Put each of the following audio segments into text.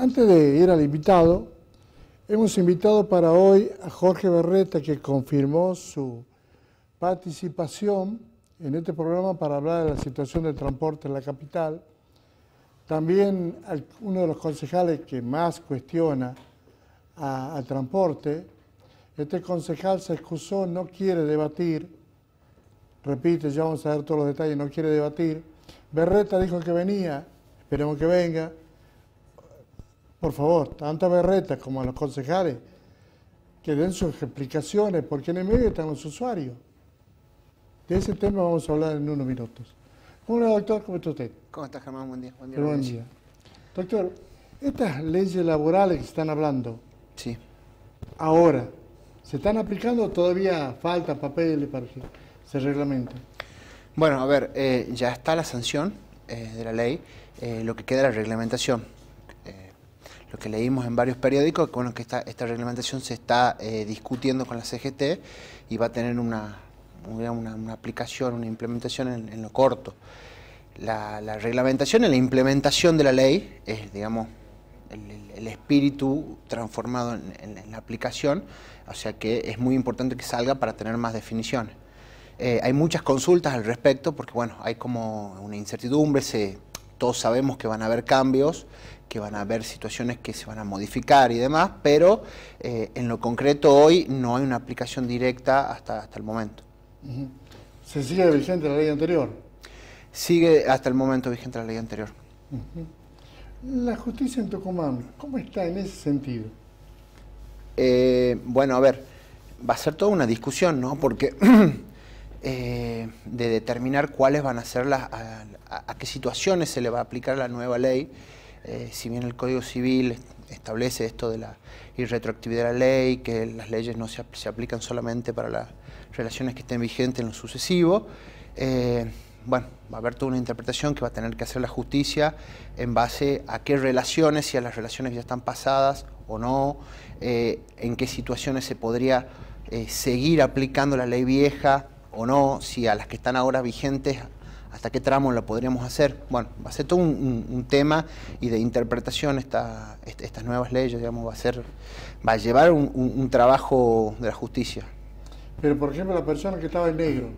Antes de ir al invitado, hemos invitado para hoy a Jorge Berreta, que confirmó su participación en este programa para hablar de la situación del transporte en la capital. También uno de los concejales que más cuestiona al transporte, este concejal se excusó, no quiere debatir, repite, ya vamos a ver todos los detalles, no quiere debatir. Berreta dijo que venía, esperemos que venga. Por favor, tanto a Berreta como a los concejales, que den sus explicaciones, porque en el medio están los usuarios. De ese tema vamos a hablar en unos minutos. Hola, doctor, ¿cómo está usted? ¿Cómo está, Germán? Buen día. Buen día. Doctor, estas leyes laborales que se están hablando, sí, ahora, ¿se están aplicando o todavía falta papeles para que se reglamente? Bueno, a ver, ya está la sanción de la ley, lo que queda es la reglamentación. Lo que leímos en varios periódicos, bueno, que esta reglamentación se está discutiendo con la CGT y va a tener una aplicación, una implementación en lo corto. La reglamentación y la implementación de la ley es, digamos, el espíritu transformado en la aplicación, o sea que es muy importante que salga para tener más definiciones. Hay muchas consultas al respecto porque, bueno, hay como una incertidumbre, todos sabemos que van a haber cambios, que van a haber situaciones que se van a modificar y demás, pero en lo concreto hoy no hay una aplicación directa hasta el momento. ¿Se sigue vigente la ley anterior? Sigue hasta el momento vigente la ley anterior. La justicia en Tucumán, ¿cómo está en ese sentido? Bueno, a ver, va a ser toda una discusión, ¿no? Porque de determinar cuáles van a ser a qué situaciones se le va a aplicar la nueva ley. Si bien el Código Civil establece esto de la irretroactividad de la ley, que las leyes no se aplican solamente para las relaciones que estén vigentes en lo sucesivo, bueno, va a haber toda una interpretación que va a tener que hacer la justicia en base a qué relaciones, si a las relaciones ya están pasadas o no, en qué situaciones se podría seguir aplicando la ley vieja o no, si a las que están ahora vigentes, hasta qué tramo la podríamos hacer. Bueno, va a ser todo un tema y de interpretación estas nuevas leyes, digamos, va a llevar un trabajo de la justicia. Pero, por ejemplo, la persona que estaba en negro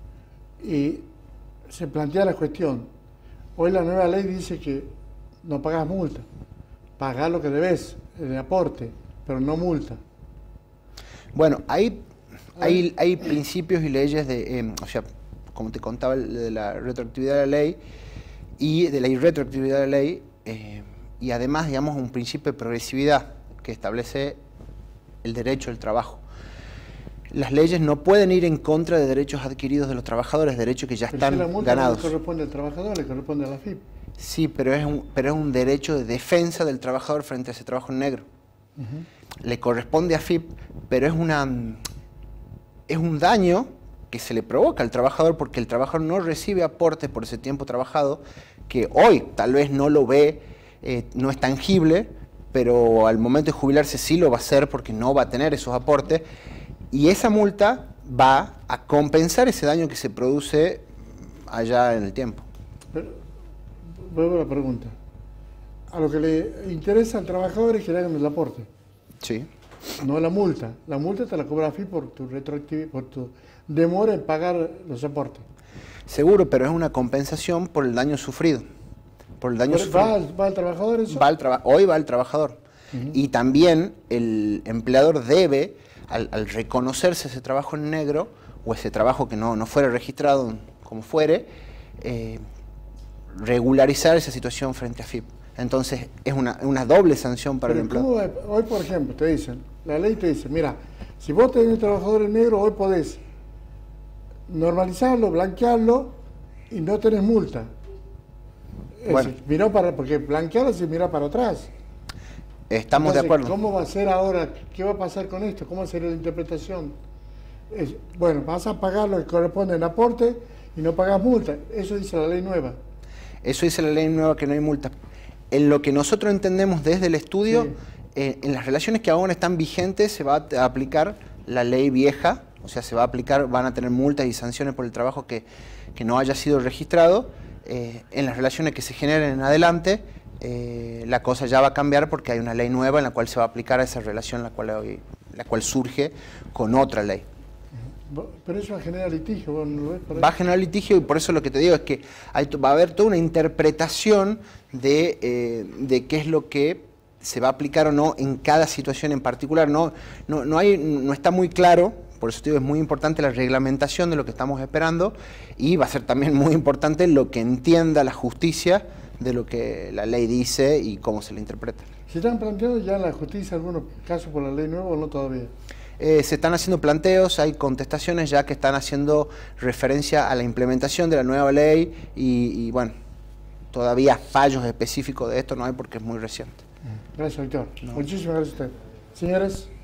y se plantea la cuestión, hoy la nueva ley dice que no pagas multa, pagás lo que debes, el aporte, pero no multa. Bueno, hay principios y leyes o sea, como te contaba, de la retroactividad de la ley y de la irretroactividad de la ley, y además, digamos, un principio de progresividad que establece el derecho al trabajo. Las leyes no pueden ir en contra de derechos adquiridos de los trabajadores, derechos que ya están ganados. Pero si la multa no corresponde al trabajador, le corresponde a la AFIP. Sí, pero es un derecho de defensa del trabajador frente a ese trabajo en negro. Le corresponde a AFIP, pero es un daño que se le provoca al trabajador porque el trabajador no recibe aportes por ese tiempo trabajado, que hoy tal vez no lo ve, no es tangible, pero al momento de jubilarse sí lo va a hacer porque no va a tener esos aportes, y esa multa va a compensar ese daño que se produce allá en el tiempo. Pero, vuelvo a la pregunta. A lo que le interesa al trabajador es que le hagan el aporte. Sí. No la multa. La multa te la cobra AFIP por tu retroactividad, por tu demora en pagar los aportes. Seguro, pero es una compensación por el daño sufrido. Por el daño sufrido. ¿Va al trabajador eso? Hoy va al trabajador. Y también el empleador debe, al reconocerse ese trabajo en negro, o ese trabajo que no fuera registrado como fuere, regularizar esa situación frente a AFIP. Entonces es una doble sanción para el empleador. Hoy, por ejemplo, te dicen, la ley te dice, mira, si vos tenés un trabajador en negro, hoy podés normalizarlo, blanquearlo y no tenés multa. Bueno, porque blanquearlo se mira para atrás. Estamos Entonces, de acuerdo. ¿cómo va a ser ahora? ¿Qué va a pasar con esto? ¿Cómo será la interpretación? Bueno, vas a pagar lo que corresponde en aporte y no pagas multa. Eso dice la ley nueva. Eso dice la ley nueva, que no hay multa. En lo que nosotros entendemos desde el estudio, sí, en las relaciones que ahora están vigentes se va a aplicar la ley vieja, o sea, se va a aplicar, van a tener multas y sanciones por el trabajo que no haya sido registrado. En las relaciones que se generen en adelante, la cosa ya va a cambiar porque hay una ley nueva en la cual se va a aplicar esa relación la cual surge con otra ley. Pero eso va a generar litigio, ¿vos no lo ves por ahí? Va a generar litigio y por eso lo que te digo es que va a haber toda una interpretación de qué es lo que se va a aplicar o no en cada situación en particular. No está muy claro, por eso te digo, es muy importante la reglamentación de lo que estamos esperando y va a ser también muy importante lo que entienda la justicia de lo que la ley dice y cómo se la interpreta. ¿Se están planteando ya en la justicia algunos casos por la ley nueva o no todavía? Se están haciendo planteos, hay contestaciones ya que están haciendo referencia a la implementación de la nueva ley y bueno, todavía fallos específicos de esto no hay porque es muy reciente. Gracias, doctor. No. Muchísimas gracias a usted. Señores.